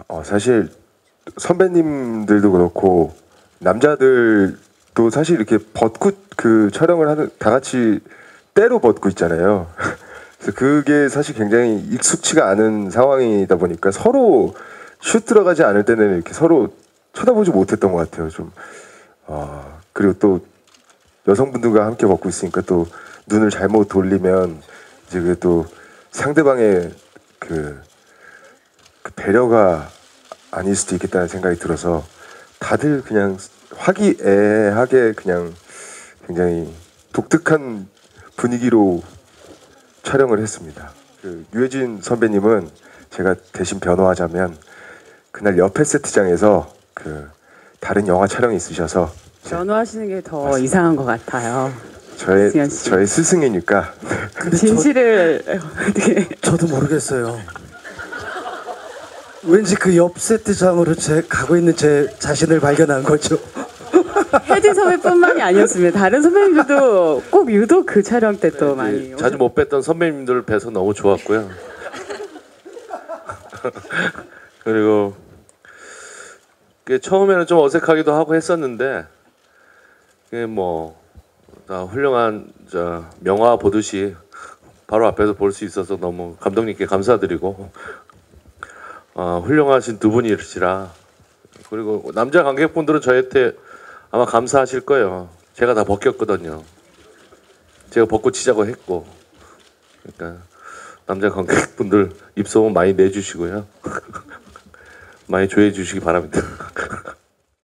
사실 선배님들도 그렇고 남자들도 사실 이렇게 벚꽃 그 촬영을 하는 다 같이 때로 벗고 있잖아요. 그래서 그게 사실 굉장히 익숙치가 않은 상황이다 보니까 서로 슛 들어가지 않을 때는 이렇게 서로 쳐다보지 못했던 것 같아요. 좀 그리고 또 여성분들과 함께 벗고 있으니까 또 눈을 잘못 돌리면 이제 그게 또 상대방의 그 배려가 아닐 수도 있겠다는 생각이 들어서 다들 그냥 화기애애하게 그냥 굉장히 독특한 분위기로 촬영을 했습니다. 그 유해진 선배님은 제가 대신 변호하자면 그날 옆에 세트장에서 그 다른 영화 촬영이 있으셔서 변호하시는 게 더 이상한 것 같아요. 저의 스승이니까. 근데 진실을 어떻게? 저도 모르겠어요. 왠지 그 옆 세트장으로 가고 있는 제 자신을 발견한 거죠. 혜진 선배뿐만이 아니었습니다. 다른 선배님들도 꼭 유독 그 촬영 때 또 많이 자주 못 뵀던 선배님들 뵈서 너무 좋았고요. 그리고 처음에는 좀 어색하기도 하고 했었는데 다 훌륭한 명화 보듯이 바로 앞에서 볼 수 있어서 너무 감독님께 감사드리고 훌륭하신 두 분이시라. 그리고 남자 관객분들은 저한테 아마 감사하실 거예요. 제가 다 벗겼거든요. 제가 벗고 치자고 했고. 그러니까 남자 관객분들 입소문 많이 내주시고요. 많이 조회해 주시기 바랍니다.